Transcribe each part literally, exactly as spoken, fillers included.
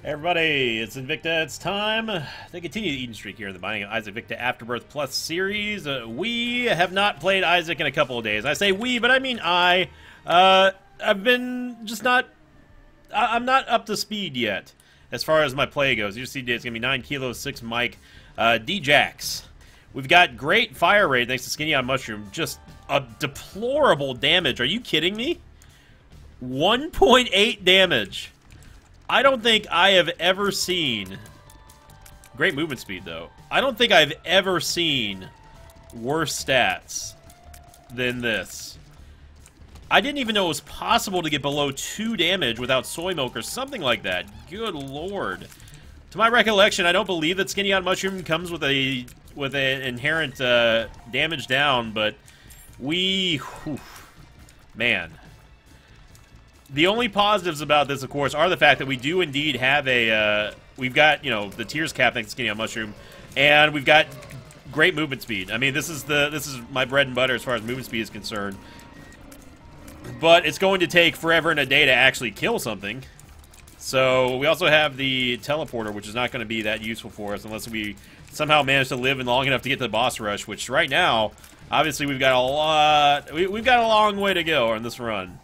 Everybody, it's Invicta. It's time to continue the Eden streak here in the Binding of Isaac Victa Afterbirth Plus series. Uh, we have not played Isaac in a couple of days. I say we, but I mean I. Uh, I've been just not... I I'm not up to speed yet as far as my play goes. You see, it's going to be nine kilos, six Mike, uh, D-Jax. We've got great fire rate thanks to Skinny on Mushroom. Just a deplorable damage. Are you kidding me? one point eight damage. I don't think I have ever seen... Great movement speed, though. I don't think I've ever seen worse stats than this. I didn't even know it was possible to get below two damage without soy milk or something like that. Good lord. To my recollection, I don't believe that Skinny on Mushroom comes with a with an inherent uh, damage down, but we... Whew, man... The only positives about this, of course, are the fact that we do indeed have a, uh, we've got, you know, the tears cap thanks to Skinny on Mushroom, and we've got great movement speed. I mean, this is the, this is my bread and butter as far as movement speed is concerned. But it's going to take forever and a day to actually kill something. So, we also have the teleporter, which is not going to be that useful for us unless we somehow manage to live in long enough to get to the boss rush, which right now, obviously we've got a lot, we, we've got a long way to go on this run.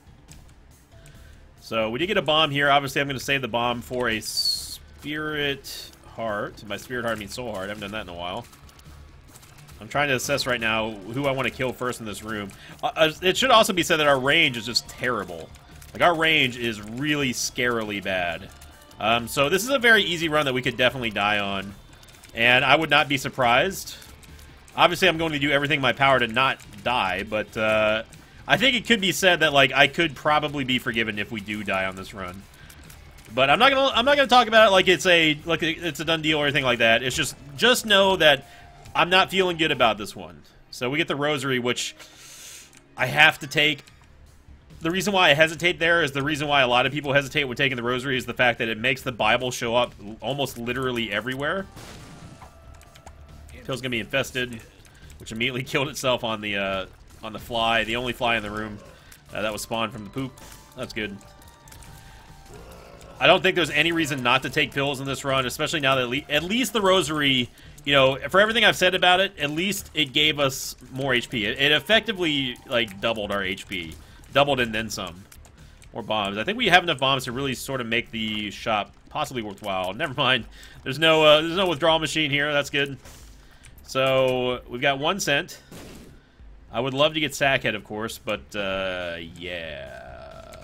So, we did get a bomb here. Obviously, I'm going to save the bomb for a Spirit Heart. By Spirit Heart, I mean Soul Heart. I haven't done that in a while. I'm trying to assess right now who I want to kill first in this room. Uh, it should also be said that our range is just terrible. Like, our range is really scarily bad. Um, so, this is a very easy run that we could definitely die on. And I would not be surprised. Obviously, I'm going to do everything in my power to not die, but... Uh, I think it could be said that, like, I could probably be forgiven if we do die on this run. But I'm not gonna I'm not gonna talk about it like it's a like it's a done deal or anything like that. It's just just know that I'm not feeling good about this one. So we get the Rosary, which I have to take. The reason why I hesitate there is the reason why a lot of people hesitate with taking the Rosary is the fact that it makes the Bible show up almost literally everywhere. Pill's gonna be infested, which immediately killed itself on the uh, on the fly, the only fly in the room uh, that was spawned from the poop. That's good. I don't think there's any reason not to take pills in this run, especially now that le at least the Rosary, you know, for everything I've said about it, at least it gave us more H P. It, it effectively, like, doubled our H P. Doubled and then some. More bombs. I think we have enough bombs to really sort of make the shop possibly worthwhile. Never mind. There's no, uh, there's no withdrawal machine here. That's good. So, we've got one cent. I would love to get Sackhead, of course, but, uh, yeah.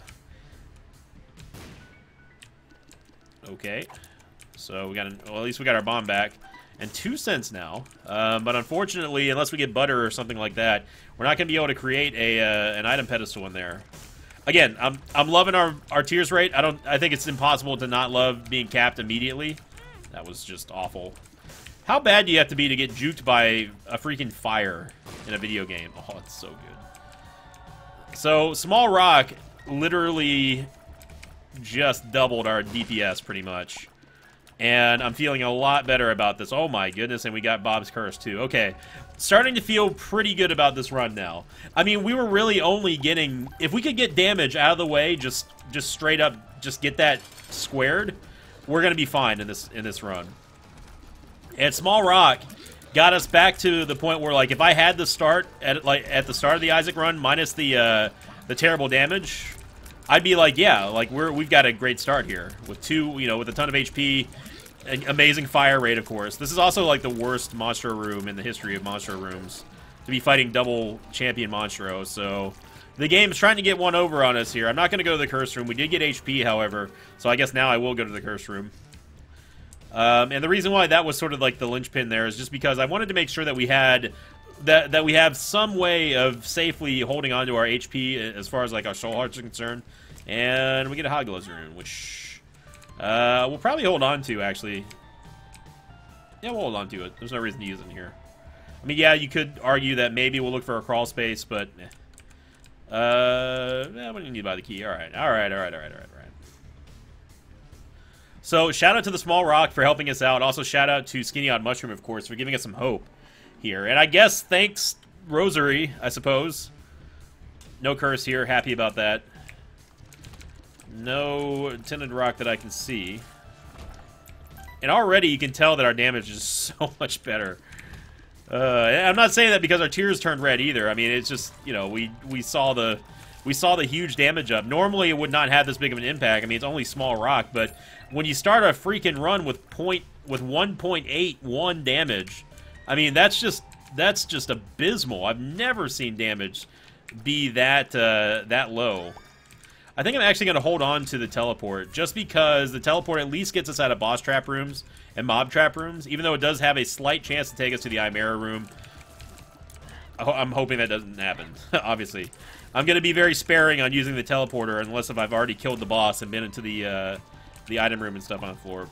Okay. So, we got, an, well, at least we got our bomb back. And two cents now. Um, but unfortunately, unless we get butter or something like that, we're not going to be able to create a, uh, an item pedestal in there. Again, I'm, I'm loving our, our tears rate. I don't, I think it's impossible to not love being capped immediately. That was just awful. How bad do you have to be to get juked by a freaking fire in a video game? Oh, it's so good. So, Small Rock literally just doubled our D P S pretty much. And I'm feeling a lot better about this. Oh my goodness, and we got Bob's Curse too. Okay, starting to feel pretty good about this run now. I mean, we were really only getting... If we could get damage out of the way, just just straight up, just get that squared, we're going to be fine in this in this run. And Small Rock got us back to the point where, like, if I had the start at like at the start of the Isaac run minus the uh, the terrible damage, I'd be like, yeah, like we're we've got a great start here with two, you know, with a ton of H P, an amazing fire rate, of course. This is also like the worst Monstro room in the history of Monstro rooms to be fighting double champion Monstro. So the game is trying to get one over on us here. I'm not going to go to the curse room. We did get H P, however, so I guess now I will go to the curse room. Um, and the reason why that was sort of like the linchpin there is just because I wanted to make sure that we had that that we have some way of safely holding on to our H P as far as like our soul hearts are concerned. And we get a Hagla's rune, which uh, we'll probably hold on to actually. Yeah, we'll hold on to it. There's no reason to use it in here. I mean, yeah, you could argue that maybe we'll look for a crawl space, but eh. uh, yeah, we don't need to buy the key. All right, all right, all right, all right, all right. So, shout out to the Small Rock for helping us out. Also, shout out to Skinny on Mushroom, of course, for giving us some hope here. And I guess thanks, Rosary, I suppose. No curse here. Happy about that. No tinted rock that I can see. And already you can tell that our damage is so much better. Uh, I'm not saying that because our tiers turned red either. I mean, it's just, you know, we we saw the we saw the huge damage up. Normally, it would not have this big of an impact. I mean, it's only small rock, but when you start a freaking run with point with one point eight one damage, I mean, that's just that's just abysmal. I've never seen damage be that uh, that low. I think I'm actually going to hold on to the teleport, just because the teleport at least gets us out of boss trap rooms and mob trap rooms, even though it does have a slight chance to take us to the Chimera room. I'm hoping that doesn't happen, obviously. I'm going to be very sparing on using the teleporter, unless if I've already killed the boss and been into the, uh, the item room and stuff on the floor.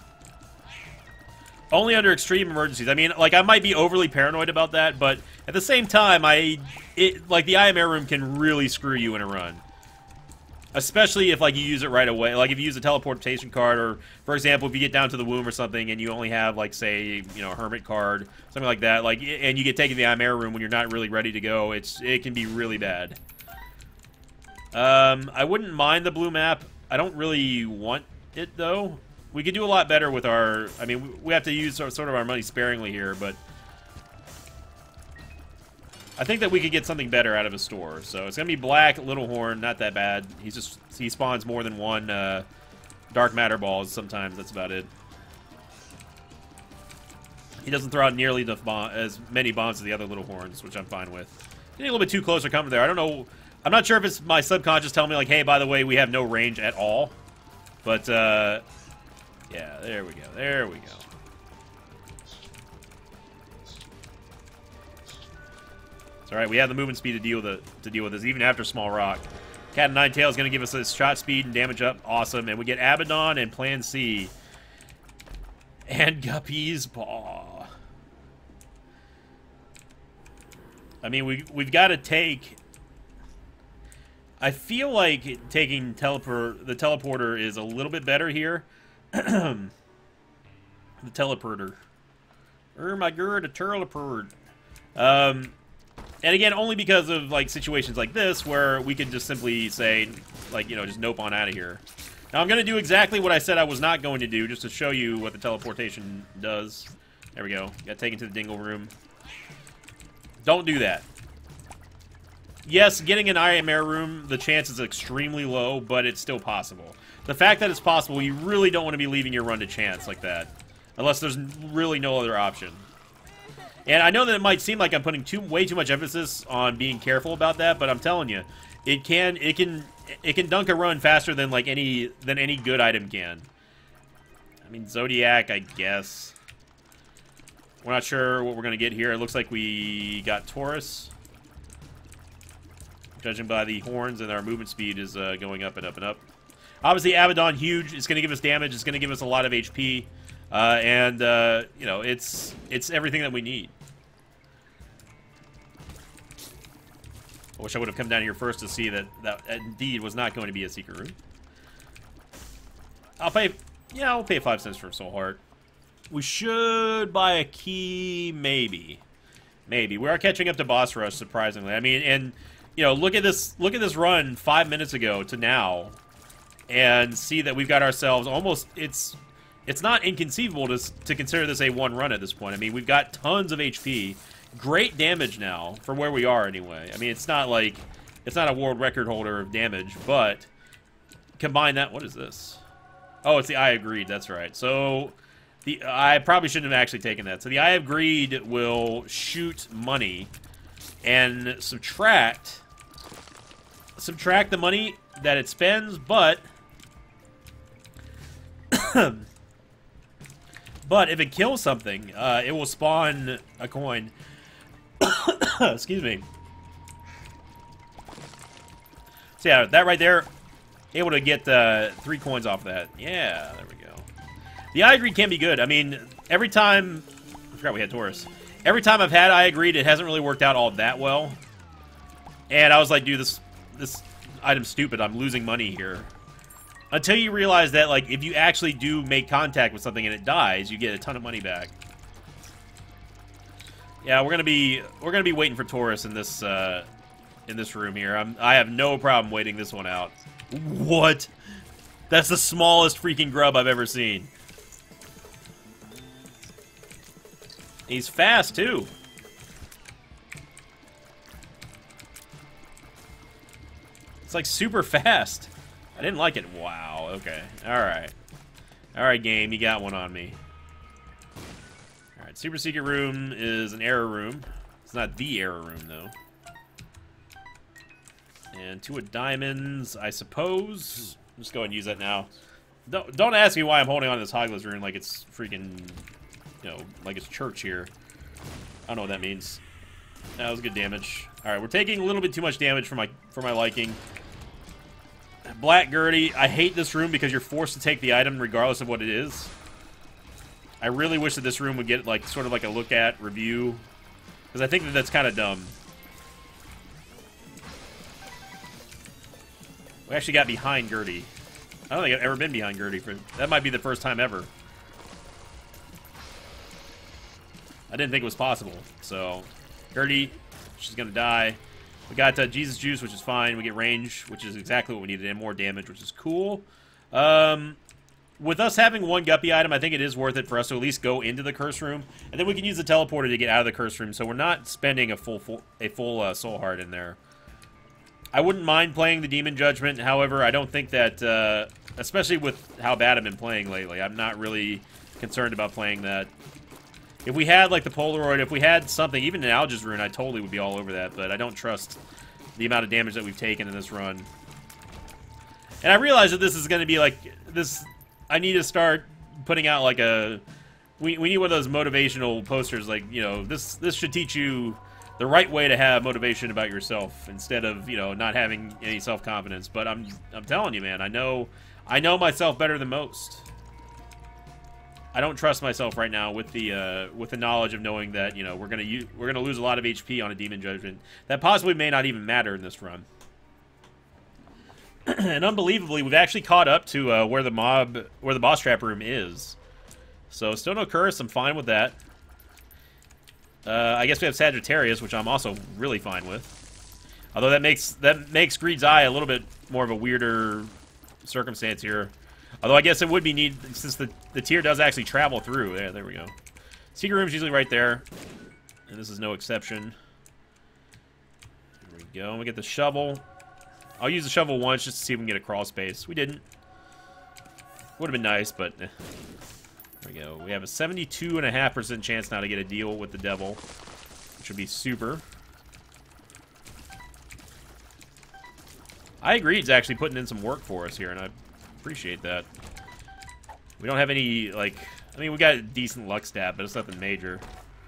Only under extreme emergencies. I mean, like, I might be overly paranoid about that, but at the same time, I, it, like, the Chimera room can really screw you in a run. Especially if, like, you use it right away. Like, if you use a teleportation card, or, for example, if you get down to the womb or something, and you only have, like, say, you know, a hermit card, something like that, like, and you get taken to the Chimera room when you're not really ready to go, it's it can be really bad. Um, I wouldn't mind the blue map. I don't really want it, though. We could do a lot better with our... I mean, we have to use sort of our money sparingly here, but... I think that we could get something better out of a store. So it's going to be black, Little Horn, not that bad. He's just, he spawns more than one uh, dark matter balls sometimes. That's about it. He doesn't throw out nearly enough bomb, as many bombs as the other Little Horns, which I'm fine with. Getting a little bit too close or coming there. I don't know. I'm not sure if it's my subconscious telling me, like, hey, by the way, we have no range at all. But, uh, yeah, there we go. There we go. It's all right. We have the movement speed to deal with it, to deal with this, even after Small Rock. Cat and Nine Tails is going to give us this shot speed and damage up. Awesome. And we get Abaddon and Plan C. And Guppy's Paw. I mean, we, we've got to take... I feel like taking teleport, the teleporter is a little bit better here. The teleporter. Oh my god, a teleport. Um... And again, only because of, like, situations like this where we can just simply say, like, you know, just nope on out of here. Now, I'm going to do exactly what I said I was not going to do, just to show you what the teleportation does. There we go. Got taken to the Dingle room. Don't do that. Yes, getting an Chimera room, the chance is extremely low, but it's still possible. The fact that it's possible, you really don't want to be leaving your run to chance like that. Unless there's really no other option. And I know that it might seem like I'm putting too way too much emphasis on being careful about that, but I'm telling you, it can it can it can dunk a run faster than like any than any good item can. I mean, Zodiac, I guess. We're not sure what we're gonna get here. It looks like we got Taurus. Judging by the horns, and our movement speed is uh, going up and up and up. Obviously, Abaddon, huge. It's gonna give us damage. It's gonna give us a lot of H P. Uh, and, uh, you know, it's it's everything that we need. I wish I would have come down here first to see that that indeed was not going to be a secret room. I'll pay, yeah, I'll pay five cents for Soul Heart. We should buy a key, maybe. Maybe. We are catching up to Boss Rush, surprisingly. I mean, and, you know, look at this, look at this run five minutes ago to now, and see that we've got ourselves almost, it's... It's not inconceivable to, to consider this a one run at this point. I mean, we've got tons of H P. Great damage now, for where we are anyway. I mean, it's not like... It's not a world record holder of damage, but... Combine that... What is this? Oh, it's the Eye of Greed, that's right. So, the I probably shouldn't have actually taken that. So the Eye of Greed will shoot money and subtract... Subtract the money that it spends, but... But if it kills something, uh, it will spawn a coin. Excuse me. So yeah, that right there, able to get uh, three coins off that. Yeah, there we go. The Eye of Greed can be good. I mean, every time... I forgot we had Taurus. Every time I've had Eye of Greed, it hasn't really worked out all that well. And I was like, dude, this, this item's stupid. I'm losing money here. Until you realize that, like, if you actually do make contact with something and it dies, you get a ton of money back. Yeah, we're gonna be we're gonna be waiting for Taurus in this uh, in this room here. I'm I have no problem waiting this one out. What? That's the smallest freaking grub I've ever seen. He's fast, too. It's like super fast. I didn't like it. Wow, okay. Alright. Alright, game, you got one on me. Alright, super secret room is an error room. It's not the error room, though. And two of diamonds, I suppose. Just go ahead and use that now. Don't, don't ask me why I'm holding on to this Hogla's rune like it's freaking, you know, like it's church here. I don't know what that means. That was good damage. Alright, we're taking a little bit too much damage for my for my liking. Black Gertie, I hate this room because you're forced to take the item regardless of what it is. I really wish that this room would get like sort of like a look at review, because I think that that's kind of dumb. We actually got behind Gertie. I don't think I've ever been behind Gertie. For that might be the first time ever. I didn't think it was possible. So, Gertie, she's gonna die. We got uh, Jesus Juice, which is fine. We get range, which is exactly what we needed, and more damage, which is cool. Um, with us having one Guppy item, I think it is worth it for us to at least go into the curse room, and then we can use the teleporter to get out of the curse room. So we're not spending a full, full a full uh, soul heart in there. I wouldn't mind playing the Demon Judgment. However, I don't think that, uh, especially with how bad I've been playing lately, I'm not really concerned about playing that. If we had, like, the Polaroid, if we had something, even an Alga's Rune, I totally would be all over that, but I don't trust the amount of damage that we've taken in this run. And I realize that this is going to be, like, this... I need to start putting out, like, a... We, we need one of those motivational posters, like, you know, this, this should teach you the right way to have motivation about yourself, instead of, you know, not having any self-confidence. But I'm, I'm telling you, man, I know, I know myself better than most. I don't trust myself right now with the uh, with the knowledge of knowing that, you know, we're gonna use, we're gonna lose a lot of H P on a Demon Judgment that possibly may not even matter in this run. And unbelievably, we've actually caught up to uh, where the mob, where the boss trap room is. So still no curse. I'm fine with that. Uh, I guess we have Sagittarius, which I'm also really fine with. Although that makes that makes Greed's Eye a little bit more of a weirder circumstance here. Although I guess it would be neat, since the, the tier does actually travel through. There, there we go. Secret room's usually right there. And this is no exception. There we go. We get the shovel. I'll use the shovel once just to see if we can get a crawl space. We didn't. Would have been nice, but... Eh. There we go. We have a seventy-two point five percent chance now to get a deal with the devil, which would be super. I agree, it's actually putting in some work for us here, and I appreciate that. We don't have any, like... I mean, we got a decent luck stat, but it's nothing major.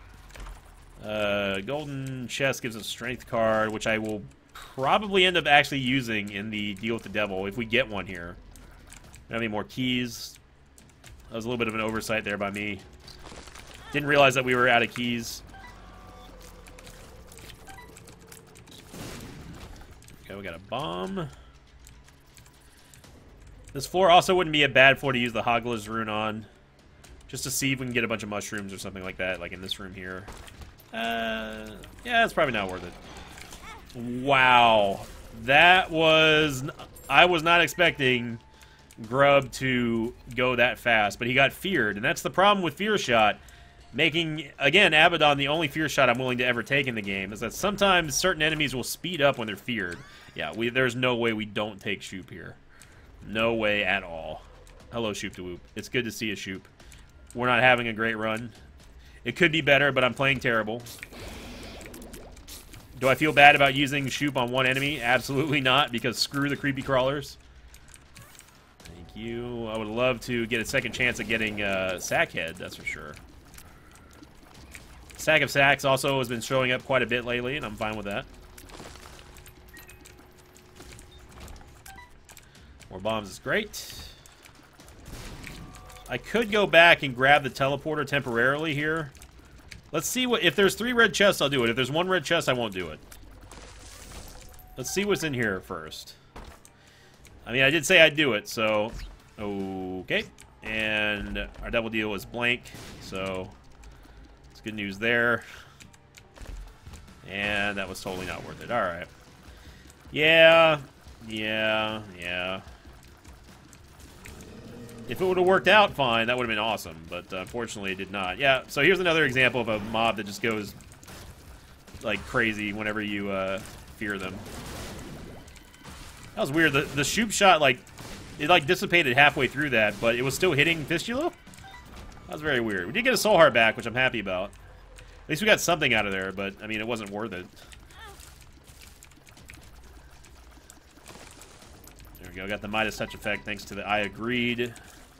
Uh, golden chest gives us a strength card, which I will probably end up actually using in the deal with the devil, if we get one here. Don't have any more keys. That was a little bit of an oversight there by me. Didn't realize that we were out of keys. Okay, we got a bomb. This floor also wouldn't be a bad floor to use the Hogla's Rune on. Just to see if we can get a bunch of mushrooms or something like that, like in this room here. Uh, yeah, it's probably not worth it. Wow. That was... I was not expecting Grub to go that fast, but he got feared, and that's the problem with Fear Shot. Making, again, Abaddon the only Fear Shot I'm willing to ever take in the game, is that sometimes certain enemies will speed up when they're feared. Yeah, we, there's no way we don't take Shoop here. No way at all. Hello, Shoop to Whoop. It's good to see you, Shoop. We're not having a great run. It could be better, but I'm playing terrible. Do I feel bad about using Shoop on one enemy? Absolutely not, because screw the creepy crawlers. Thank you. I would love to get a second chance at getting uh, Sackhead, that's for sure. Sack of Sacks also has been showing up quite a bit lately, and I'm fine with that. More bombs is great. I could go back and grab the teleporter temporarily here. Let's see what... If there's three red chests, I'll do it. If there's one red chest, I won't do it. Let's see what's in here first. I mean, I did say I'd do it, so... Okay. And our double deal is blank, so... It's good news there. And that was totally not worth it. Alright. Yeah. Yeah. Yeah. If it would have worked out fine, that would have been awesome. But uh, unfortunately, it did not. Yeah, so here's another example of a mob that just goes like crazy whenever you uh, fear them. That was weird. The, the shoop shot, like, it like dissipated halfway through that, but it was still hitting Fistula? That was very weird. We did get a soul heart back, which I'm happy about. At least we got something out of there, but, I mean, it wasn't worth it. There we go. Got the Midas Touch effect thanks to the I agreed.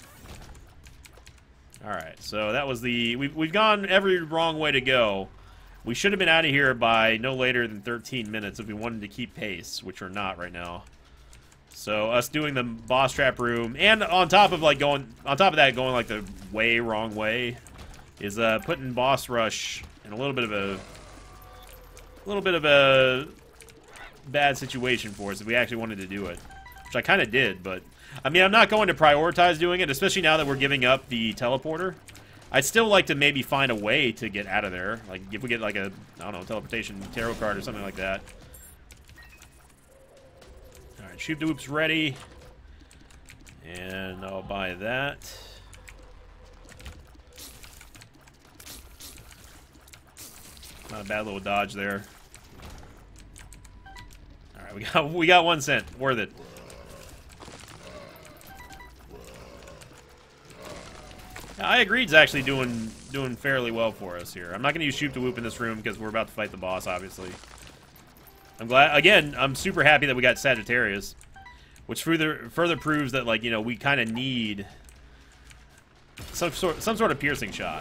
Alright, so that was the... We've, we've gone every wrong way to go. We should have been out of here by no later than thirteen minutes if we wanted to keep pace, which we're not right now. So us doing the boss trap room, and on top of like going, on top of that, going like the way wrong way, is uh, putting boss rush in a little bit of a, a little bit of a bad situation for us if we actually wanted to do it, which I kind of did. But I mean, I'm not going to prioritize doing it, especially now that we're giving up the teleporter. I'd still like to maybe find a way to get out of there, like if we get like a, I don't know, teleportation tarot card or something like that. Shoop the Whoop's ready. And I'll buy that. Not a bad little dodge there. Alright, we got we got one cent. Worth it. Yeah, I agreed's actually doing doing fairly well for us here. I'm not gonna use Shoop the Whoop in this room because we're about to fight the boss, obviously. I'm glad, again, I'm super happy that we got Sagittarius, which further further proves that, like, you know, we kind of need some sort some sort of piercing shot.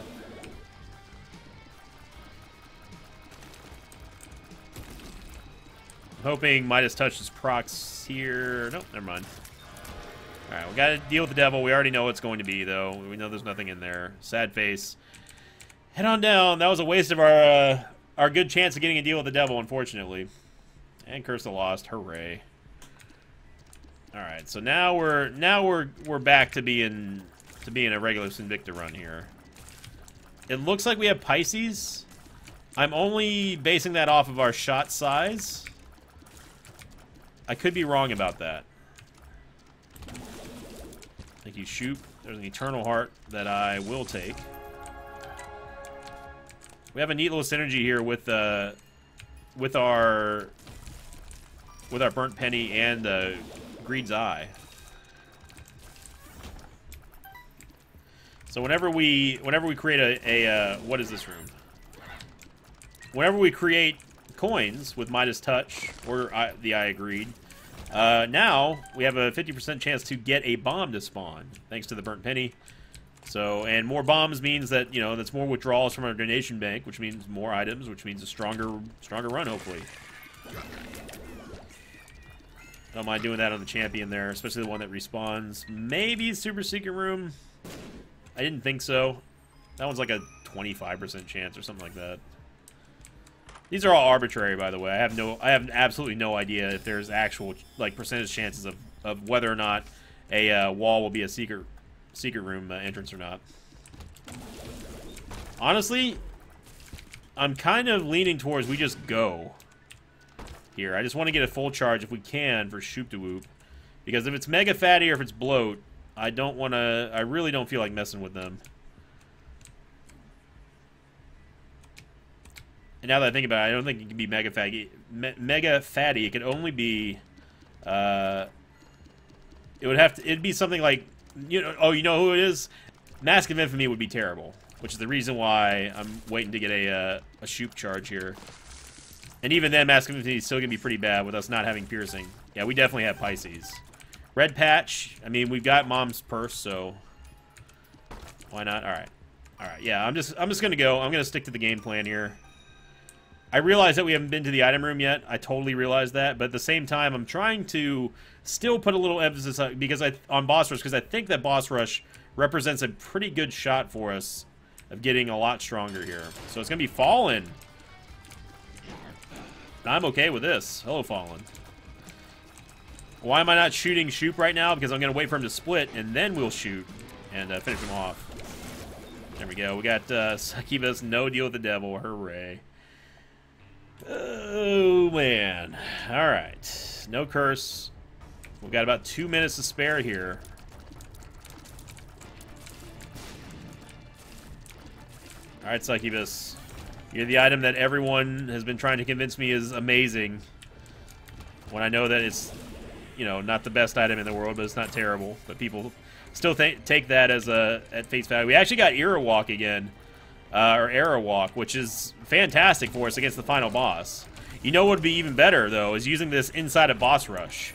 I'm hoping Midas touches procs here. Nope, never mind. All right, we got to deal with the devil. We already know what's going to be, though. We know there's nothing in there. Sad face. Head on down. That was a waste of our uh, our good chance of getting a deal with the devil, unfortunately. And Curse the Lost, hooray! All right, so now we're now we're we're back to being to being a regular Sinvicta run here. It looks like we have Pisces. I'm only basing that off of our shot size. I could be wrong about that. Thank you, Shoop. There's an Eternal Heart that I will take. We have a neat little synergy here with uh with our. with our Burnt Penny and uh, Greed's Eye. So whenever we whenever we create a, a uh, what is this room? Whenever we create coins with Midas Touch or I, the I agreed, uh, now we have a fifty percent chance to get a bomb to spawn thanks to the Burnt Penny. So, and more bombs means that, you know, that's more withdrawals from our donation bank, which means more items, which means a stronger stronger run, hopefully. Don't mind doing that on the champion there, especially the one that respawns. Maybe Super Secret Room. I didn't think so. That one's like a twenty-five percent chance or something like that. These are all arbitrary, by the way. I have no, I have absolutely no idea if there's actual like percentage chances of, of whether or not a uh, wall will be a secret secret room uh, entrance or not. Honestly, I'm kind of leaning towards we just go. Here, I just want to get a full charge if we can for Shoop the Whoop, because if it's Mega Fatty or if it's Bloat, I don't want to. I really don't feel like messing with them. And now that I think about it, I don't think it can be Mega Fatty. Me Mega Fatty. It could only be. Uh, it would have to. It'd be something like, you know. Oh, you know who it is? Mask of Infamy would be terrible, which is the reason why I'm waiting to get a uh, a Shoop charge here. And even then, Mask of Infamy is still going to be pretty bad with us not having piercing. Yeah, we definitely have Pisces. Red Patch. I mean, we've got Mom's Purse, so why not? All right. All right, yeah, I'm just I'm just going to go. I'm going to stick to the game plan here. I realize that we haven't been to the item room yet. I totally realize that. But at the same time, I'm trying to still put a little emphasis on, because I, on Boss Rush, because I think that Boss Rush represents a pretty good shot for us of getting a lot stronger here. So it's going to be Fallen. I'm okay with this. Hello, Fallen. Why am I not shooting Shoop right now? Because I'm going to wait for him to split, and then we'll shoot and uh, finish him off. There we go. We got uh, Succubus, no deal with the devil. Hooray. Oh, man. All right. No curse. We've got about two minutes to spare here. Alright, Succubus. You're the item that everyone has been trying to convince me is amazing. When I know that it's, you know, not the best item in the world, but it's not terrible. But people still th take that as a at face value. We actually got Era Walk again. Uh, or Era Walk, which is fantastic for us against the final boss. You know what would be even better, though, is using this inside a boss rush.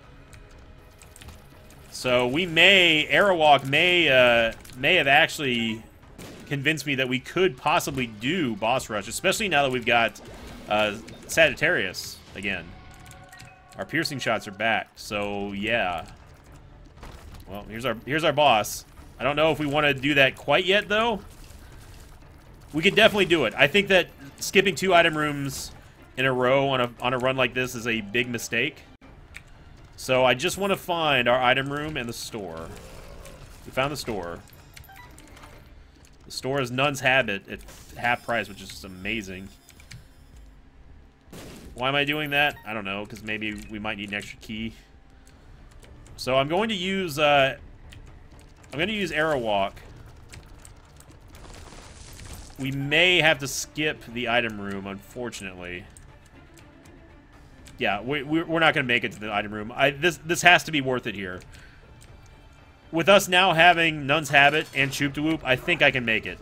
So we may, Era Walk may, uh, may have actually convinced me that we could possibly do boss rush, especially now that we've got uh, Sagittarius again. Our piercing shots are back, so yeah. Well, here's our here's our boss. I don't know if we want to do that quite yet, though. We could definitely do it. I think that skipping two item rooms in a row on a on a run like this is a big mistake. So I just want to find our item room and the store. We found the store. The store is Nun's Habit at half price, which is just amazing. Why am I doing that? I don't know, because maybe we might need an extra key. So I'm going to use uh, I'm going to use Era Walk. We may have to skip the item room, unfortunately. Yeah, we, we're not going to make it to the item room. I, this this has to be worth it here. With us now having Nun's Habit and Shoop da Whoop, I think I can make it.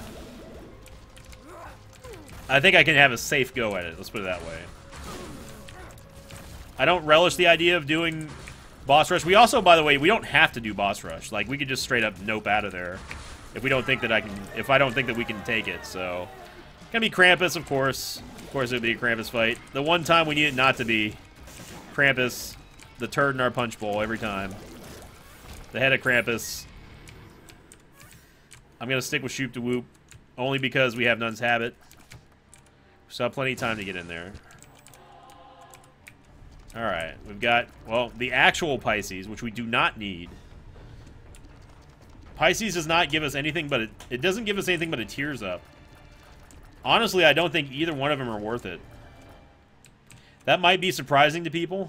I think I can have a safe go at it. Let's put it that way. I don't relish the idea of doing boss rush. We also, by the way, we don't have to do boss rush. Like, we could just straight up nope out of there. If we don't think that I can, if I don't think that we can take it, so gonna be Krampus, of course. Of course, it would be a Krampus fight. The one time we need it not to be Krampus, the turd in our punch bowl every time. The head of Krampus. I'm gonna stick with Shoop da Whoop only because we have Nun's Habit. We still have plenty of time to get in there. All right, we've got well the actual Pisces, which we do not need. Pisces does not give us anything but it, it doesn't give us anything but a tears up. Honestly, I don't think either one of them are worth it. That might be surprising to people.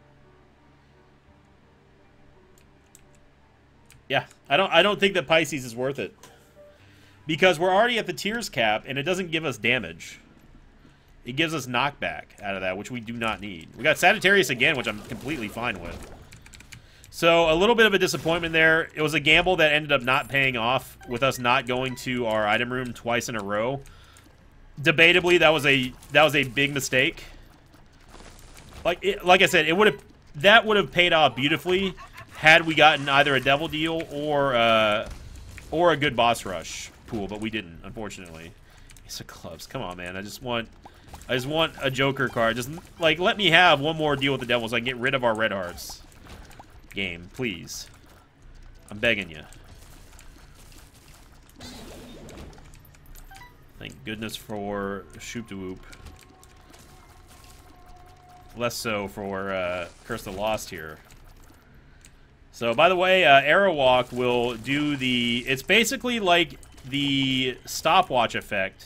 Yeah, I don't I don't think that Pisces is worth it. Because we're already at the tears cap and it doesn't give us damage. It gives us knockback out of that, which we do not need. We got Sagittarius again, which I'm completely fine with. So, a little bit of a disappointment there. It was a gamble that ended up not paying off with us not going to our item room twice in a row. Debatably, that was a that was a big mistake. Like it, like I said, it would have that would have paid off beautifully had we gotten either a devil deal or uh, or a good boss rush pool, but we didn't, unfortunately. Ace of clubs, come on, man! I just want I just want a Joker card. Just like let me have one more deal with the devil so I can get rid of our red hearts. Game, please. I'm begging you. Thank goodness for Shoop da Whoop. Less so for uh, Curse the Lost here. So, by the way, uh, Era Walk will do the... It's basically like the stopwatch effect.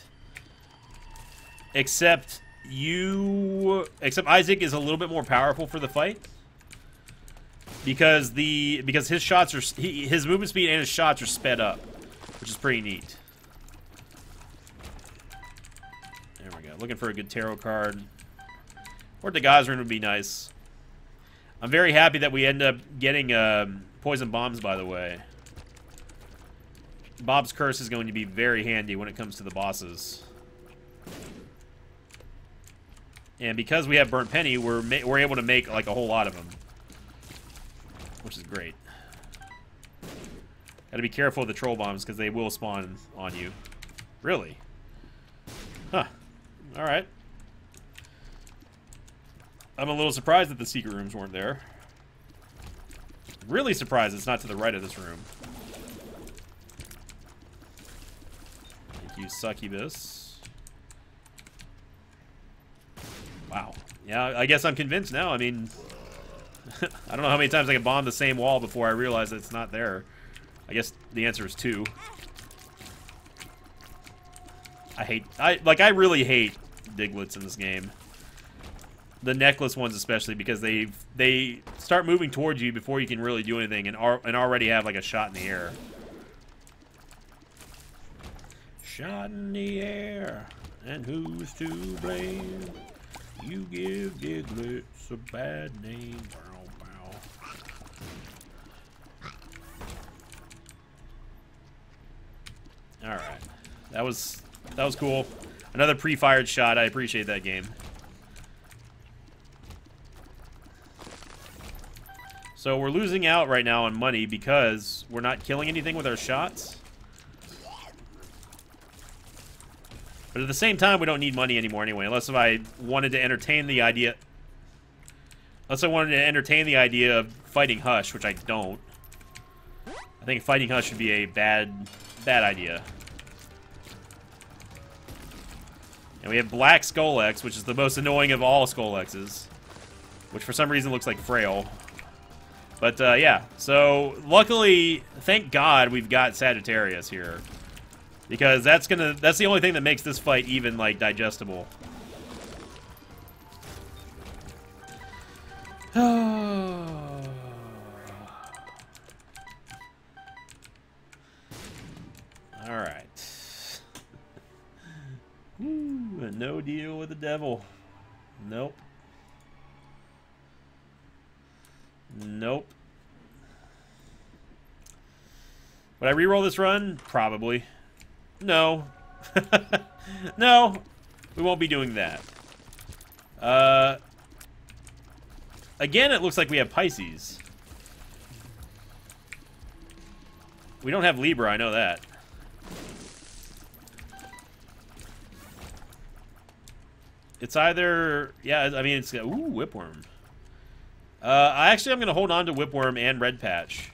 Except you... Except Isaac is a little bit more powerful for the fight. Because the because his shots are he, his movement speed and his shots are sped up, which is pretty neat. There we go. Looking for a good tarot card. Or the Gosrin would be nice. I'm very happy that we end up getting um, poison bombs. By the way, Bob's Curse is going to be very handy when it comes to the bosses. And because we have Burnt Penny, we're ma we're able to make like a whole lot of them. Which is great. Gotta be careful of the troll bombs because they will spawn on you. Really? Huh. Alright. I'm a little surprised that the secret rooms weren't there. Really surprised it's not to the right of this room. Thank you, Succubus. Wow. Yeah, I guess I'm convinced now. I mean... I don't know how many times I can bomb the same wall before I realize that it's not there. I guess the answer is two. I hate... I Like, I really hate Digletts in this game. The necklace ones especially, because they they start moving towards you before you can really do anything and, ar and already have, like, a shot in the air. shot in the air, and who's to blame? You give Diglets a bad name. Bow, bow. All right, that was that was cool. Another pre-fired shot. I appreciate that game. So we're losing out right now on money because we're not killing anything with our shots. But at the same time, we don't need money anymore anyway, unless if I wanted to entertain the idea... Unless I wanted to entertain the idea of fighting Hush, which I don't. I think fighting Hush would be a bad, bad idea. And we have Black Skull-X, which is the most annoying of all Skull-X's. Which for some reason looks like Frail. But, uh, yeah. So, luckily, thank God we've got Sagittarius here. Because that's gonna, that's the only thing that makes this fight even, like, digestible. Alright. Woo, no deal with the devil. Nope. Nope. Would I reroll this run? Probably. No. No. We won't be doing that. Uh, again, it looks like we have Pisces. We don't have Libra, I know that. It's either... Yeah, I mean, it's... Ooh, Whipworm. Uh, I actually, I'm going to hold on to Whipworm and Red Patch.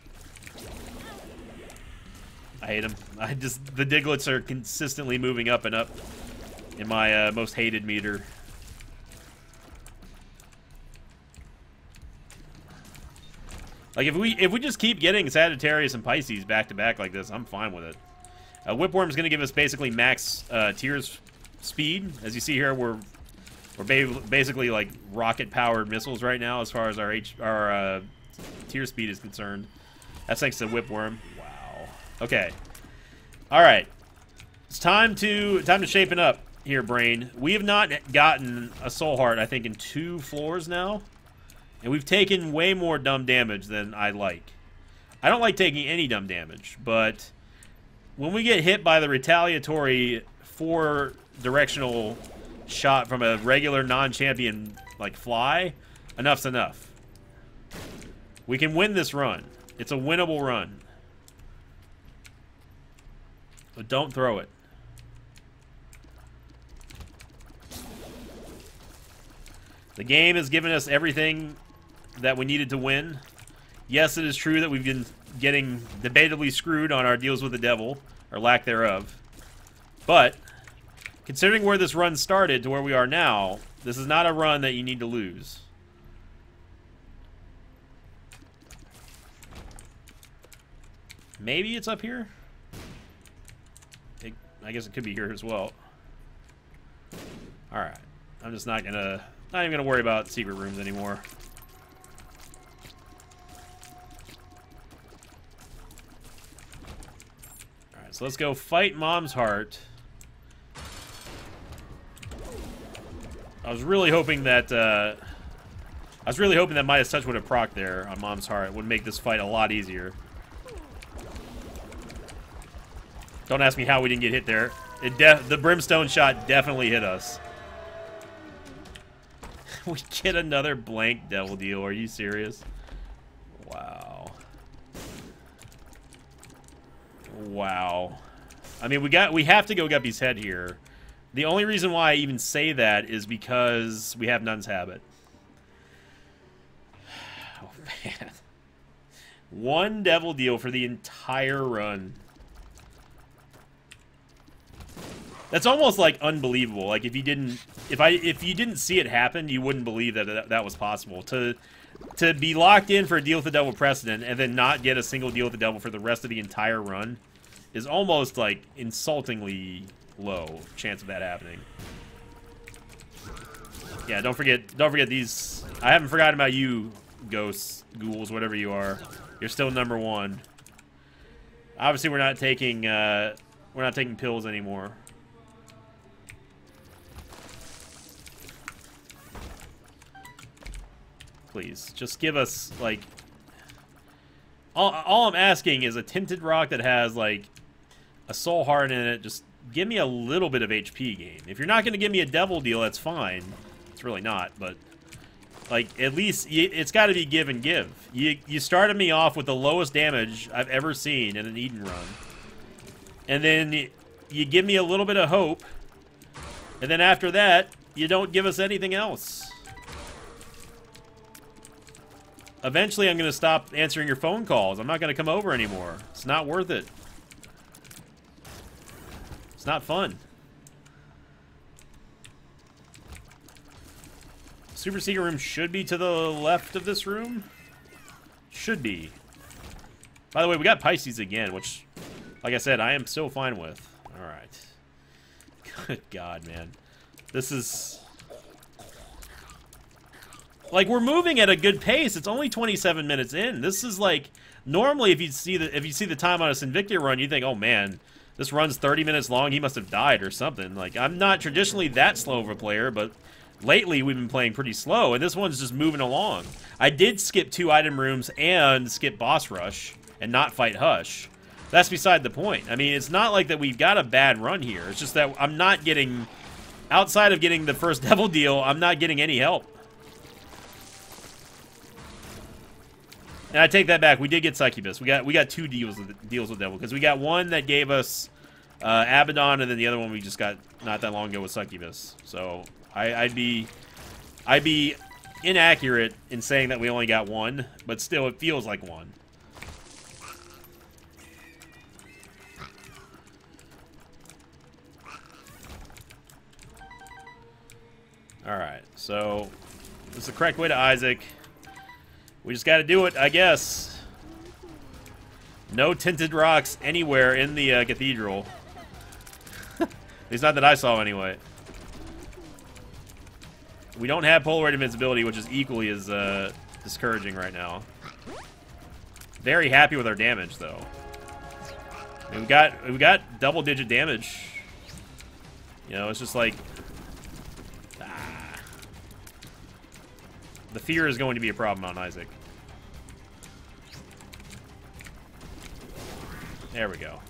I hate them. I just... The Diglets are consistently moving up and up in my uh, most hated meter. Like, if we if we just keep getting Sagittarius and Pisces back-to-back like this, I'm fine with it. Uh, Whipworm's going to give us basically max uh, Tears speed. As you see here, we're... We're ba basically like rocket-powered missiles right now as far as our H our uh, tier speed is concerned. That's thanks to Whipworm. Wow. Okay. All right. It's time to time to shape it up here, Brain. We have not gotten a Soul Heart, I think, in two floors now, and we've taken way more dumb damage than I like. I don't like taking any dumb damage, but when we get hit by the retaliatory four directional shot from a regular non-champion like fly, enough's enough. We can win this run. It's a winnable run. But don't throw it. The game has given us everything that we needed to win. Yes, it is true that we've been getting debatably screwed on our deals with the devil, or lack thereof. But considering where this run started to where we are now, this is not a run that you need to lose. Maybe it's up here? It, I guess it could be here as well. Alright. I'm just not gonna... Not even gonna worry about secret rooms anymore. Alright, so let's go fight Mom's Heart. I was really hoping that, uh... I was really hoping that Midas Touch would have procced there on Mom's Heart. It would make this fight a lot easier. Don't ask me how we didn't get hit there. It def the Brimstone shot definitely hit us. We get another blank Devil Deal. Are you serious? Wow. Wow. I mean, we got we have to go Guppy's Head here. The only reason why I even say that is because we have Nun's Habit. Oh, man. One Devil Deal for the entire run. That's almost like unbelievable. Like if you didn't, if I, if you didn't see it happen, you wouldn't believe that that, that was possible. To, to be locked in for a deal with the devil precedent and then not get a single deal with the devil for the rest of the entire run is almost like insultingly low chance of that happening. Yeah, don't forget, don't forget these. I haven't forgotten about you, ghosts, ghouls, whatever you are. You're still number one. Obviously, we're not taking. Uh, we're not taking pills anymore. Please, just give us, like... All, all I'm asking is a tinted rock that has, like, a soul heart in it. Just give me a little bit of H P gain. If you're not going to give me a devil deal, that's fine. It's really not, but... Like, at least, you, it's got to be give and give. You, you started me off with the lowest damage I've ever seen in an Eden run. And then you, you give me a little bit of hope. And then after that, you don't give us anything else. Eventually, I'm going to stop answering your phone calls. I'm not going to come over anymore. It's not worth it. It's not fun. Super Secret Room should be to the left of this room. Should be. By the way, we got Pisces again, which, like I said, I am so fine with. Alright. Good God, man. This is... Like, we're moving at a good pace. It's only twenty-seven minutes in. This is like... Normally, if you see the if you see the time on a Sinvicta run, you think, oh, man, this run's thirty minutes long. He must have died or something. Like, I'm not traditionally that slow of a player, but... Lately, we've been playing pretty slow, and this one's just moving along. I did skip two item rooms and skip boss rush and not fight Hush. That's beside the point. I mean, it's not like that we've got a bad run here. It's just that I'm not getting... Outside of getting the first devil deal, I'm not getting any help. And I take that back. We did get Succubus. We got we got two deals with deals with devil, because we got one that gave us uh, Abaddon, and then the other one we just got not that long ago with Succubus. So... I, I'd be, I'd be inaccurate in saying that we only got one, but still, it feels like one. All right, so this is the correct way to Isaac. We just got to do it, I guess. No tinted rocks anywhere in the uh, cathedral. At least not that I saw, anyway. We don't have Polaroid invincibility, which is equally as uh, discouraging right now. Very happy with our damage, though. I mean, we got we got double-digit damage. You know, it's just like ah. The fear is going to be a problem on Isaac. There we go.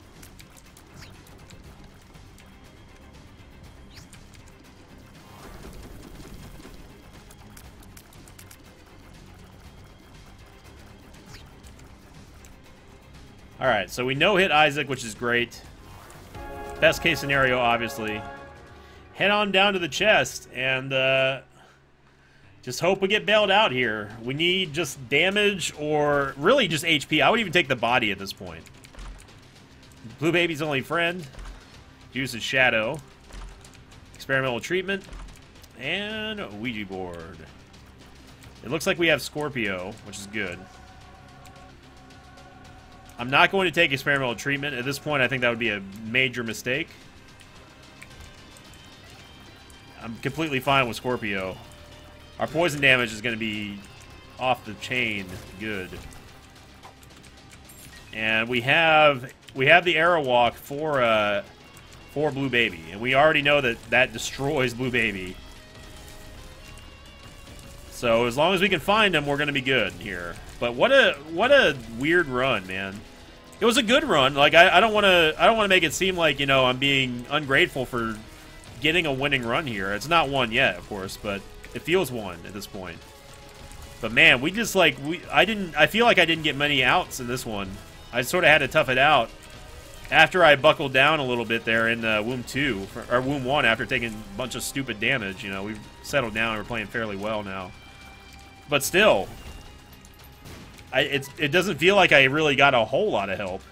Alright, so we no-hit Isaac, which is great. Best case scenario, obviously. Head on down to the chest, and uh, just hope we get bailed out here. We need just damage or really just H P. I would even take the body at this point. Blue Baby's only friend. Juice's Shadow. Experimental treatment. And Ouija board. It looks like we have Scorpio, which is good. I'm not going to take experimental treatment. At this point, I think that would be a major mistake. I'm completely fine with Scorpio. Our poison damage is going to be off the chain good. And we have we have the Arrow Walk for uh, for Blue Baby, and we already know that that destroys Blue Baby. So as long as we can find him, we're going to be good here. But what a what a weird run, man. It was a good run. Like I, I don't want to I don't want to make it seem like, you know, I'm being ungrateful for getting a winning run here. It's not one yet, of course, but it feels one at this point. But man, we just like we I didn't I feel like I didn't get many outs in this one. I sort of had to tough it out after I buckled down a little bit there in uh, Womb two or Womb one after taking a bunch of stupid damage. You know, we've settled down and we're playing fairly well now. But still, I, it's, it doesn't feel like I really got a whole lot of help.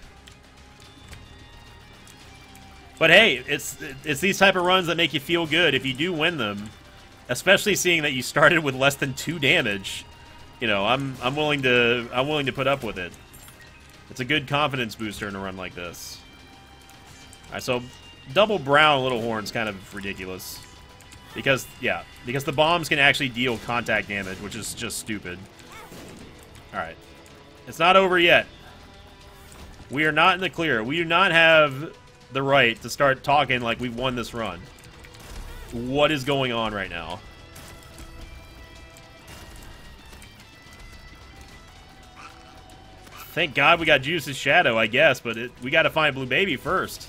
But hey, it's it's these type of runs that make you feel good if you do win them, especially seeing that you started with less than two damage. You know, I'm I'm willing to I'm willing to put up with it. It's a good confidence booster in a run like this. All right, so double brown Little Horn's kind of ridiculous because yeah, because the bombs can actually deal contact damage, which is just stupid. All right. It's not over yet. We are not in the clear. We do not have the right to start talking like we've won this run. What is going on right now? Thank God we got Juice's Shadow, I guess, but it, we got to find Blue Baby first.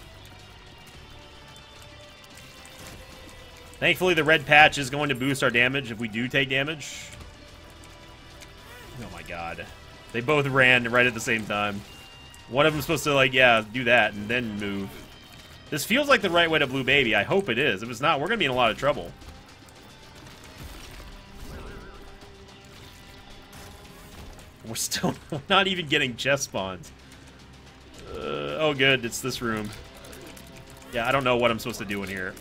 Thankfully, the red patch is going to boost our damage if we do take damage. Oh my God. They both ran right at the same time. One of them's supposed to, like, yeah, do that and then move. This feels like the right way to Blue Baby. I hope it is. If it's not, we're going to be in a lot of trouble. We're still not even getting chest spawns. Uh, oh, good. It's this room. Yeah, I don't know what I'm supposed to do in here.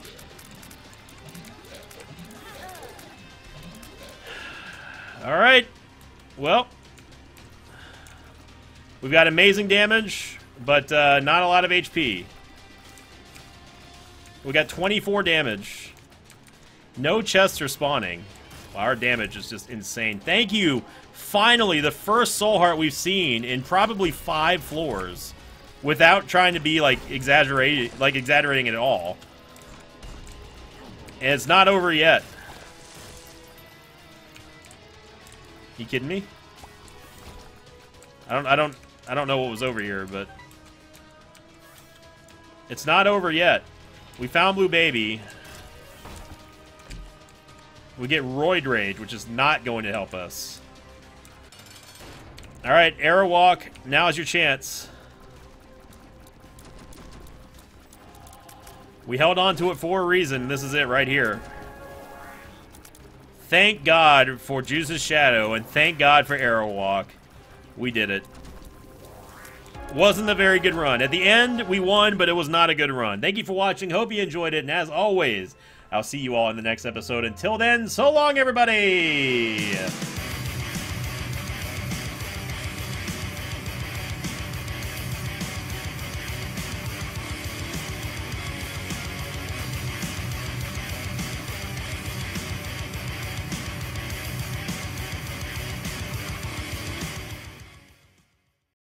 All right. Well, we've got amazing damage, but uh, not a lot of H P. We got twenty-four damage. No chests are spawning. Our damage is just insane. Thank you. Finally, the first Soul Heart we've seen in probably five floors, without trying to be like exaggerating, like exaggerating it at all. And it's not over yet. You kidding me? I don't. I don't. I don't know what was over here, but it's not over yet. We found Blue Baby. We get Roid Rage, which is not going to help us. All right, Arrow Walk. Now is your chance. We held on to it for a reason. This is it right here. Thank God for Juice's Shadow, and thank God for Arrow Walk. We did it. Wasn't a very good run. At the end, we won, but it was not a good run. Thank you for watching. Hope you enjoyed it, and as always, I'll see you all in the next episode. Until then, so long, everybody!